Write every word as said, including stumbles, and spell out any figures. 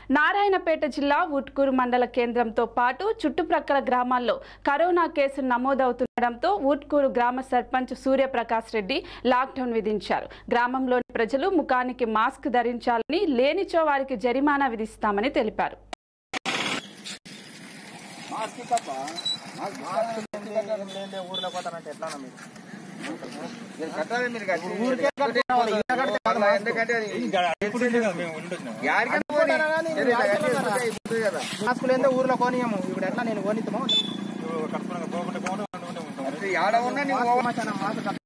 నారాయణపేట జిల్లా ఉట్కూరు మండల కేంద్రంతో పాటు చుట్టుప్రక్కల గ్రామాల్లో కరోనా కేసులు నమోదవుతుండటంతో ఉట్కూరు గ్రామ సర్పంచ్ సూర్యప్రకాష్ రెడ్డి లాక్డౌన్ విధించారు. గ్రామంలోని ప్రజలు ముఖానికి మాస్క్ ధరించాలని, లేనిచో వారికి జరిమానా విధిస్తామని తెలిపారు. మాస్కులేందో ఊర్లో కొనియము ఇప్పుడు ఎట్లా నేను కొనిస్తాము